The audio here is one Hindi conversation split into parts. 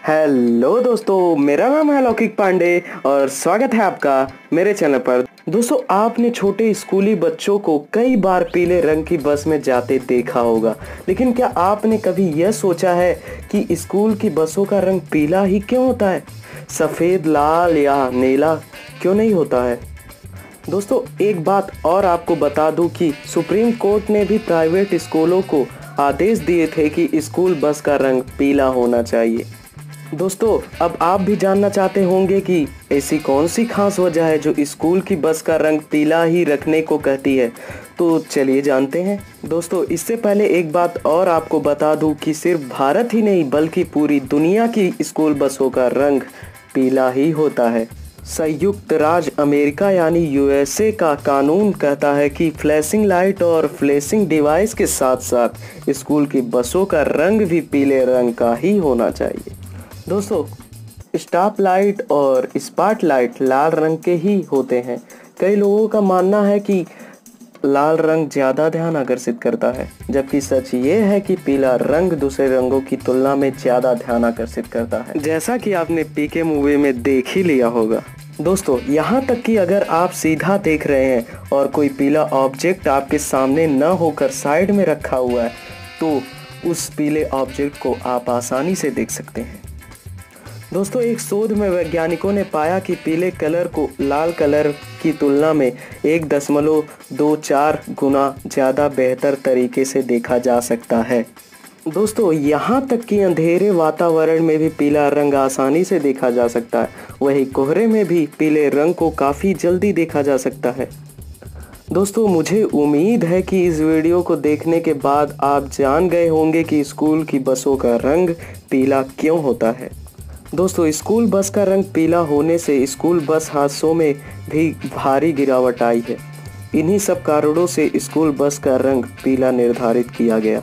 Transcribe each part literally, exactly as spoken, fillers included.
हेलो दोस्तों, मेरा नाम है लौकिक पांडे और स्वागत है आपका मेरे चैनल पर। दोस्तों, आपने छोटे स्कूली बच्चों को कई बार पीले रंग की बस में जाते देखा होगा, लेकिन क्या आपने कभी यह सोचा है कि स्कूल की बसों का रंग पीला ही क्यों होता है? सफ़ेद, लाल या नीला क्यों नहीं होता है? दोस्तों, एक बात और आपको बता दूं कि सुप्रीम कोर्ट ने भी प्राइवेट स्कूलों को आदेश दिए थे कि स्कूल बस का रंग पीला होना चाहिए। दोस्तों, अब आप भी जानना चाहते होंगे कि ऐसी कौन सी खास वजह है जो स्कूल की बस का रंग पीला ही रखने को कहती है। तो चलिए जानते हैं। दोस्तों, इससे पहले एक बात और आपको बता दूं कि सिर्फ भारत ही नहीं बल्कि पूरी दुनिया की स्कूल बसों का रंग पीला ही होता है। संयुक्त राज्य अमेरिका यानी यूएसए का कानून कहता है कि फ्लैशिंग लाइट और फ्लैशिंग डिवाइस के साथ साथ स्कूल की बसों का रंग भी पीले रंग का ही होना चाहिए। दोस्तों, स्टॉप लाइट और स्पॉट लाइट लाल रंग के ही होते हैं। कई लोगों का मानना है कि लाल रंग ज़्यादा ध्यान आकर्षित करता है, जबकि सच ये है कि पीला रंग दूसरे रंगों की तुलना में ज़्यादा ध्यान आकर्षित करता है, जैसा कि आपने पीके मूवी में देख ही लिया होगा। दोस्तों, यहाँ तक कि अगर आप सीधा देख रहे हैं और कोई पीला ऑब्जेक्ट आपके सामने न होकर साइड में रखा हुआ है, तो उस पीले ऑब्जेक्ट को आप आसानी से देख सकते हैं। दोस्तों, एक शोध में वैज्ञानिकों ने पाया कि पीले कलर को लाल कलर की तुलना में एक दशमलव दो चार गुना ज़्यादा बेहतर तरीके से देखा जा सकता है। दोस्तों, यहाँ तक कि अंधेरे वातावरण में भी पीला रंग आसानी से देखा जा सकता है। वहीं कोहरे में भी पीले रंग को काफ़ी जल्दी देखा जा सकता है। दोस्तों, मुझे उम्मीद है कि इस वीडियो को देखने के बाद आप जान गए होंगे कि स्कूल की बसों का रंग पीला क्यों होता है। दोस्तों, स्कूल बस का रंग पीला होने से स्कूल बस हादसों में भी भारी गिरावट आई है। इन्हीं सब कारणों से स्कूल बस का रंग पीला निर्धारित किया गया।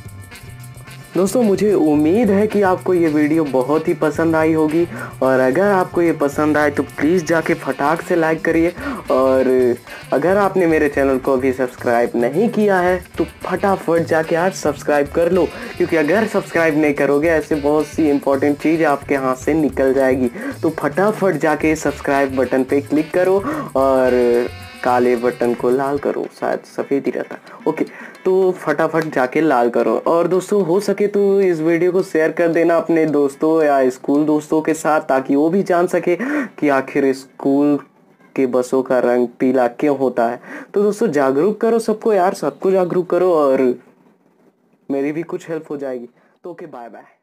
दोस्तों, मुझे उम्मीद है कि आपको ये वीडियो बहुत ही पसंद आई होगी, और अगर आपको ये पसंद आए तो प्लीज़ जाके फटाक से लाइक करिए। और अगर आपने मेरे चैनल को अभी सब्सक्राइब नहीं किया है तो फटाफट जाके आज सब्सक्राइब कर लो, क्योंकि अगर सब्सक्राइब नहीं करोगे ऐसे बहुत सी इंपॉर्टेंट चीज़ आपके हाथ से निकल जाएगी। तो फटाफट जाके सब्सक्राइब बटन पे क्लिक करो और काले बटन को लाल करो, शायद सफ़ेद ही रहता है। ओके, तो फटाफट जाके लाल करो। और दोस्तों, हो सके तो इस वीडियो को शेयर कर देना अपने दोस्तों या स्कूल दोस्तों के साथ, ताकि वो भी जान सके कि आखिर स्कूल के बसों का रंग पीला क्यों होता है। तो दोस्तों, जागरूक करो सबको यार, सबको जागरूक करो और मेरी भी कुछ हेल्प हो जाएगी। तो ओके, बाय बाय।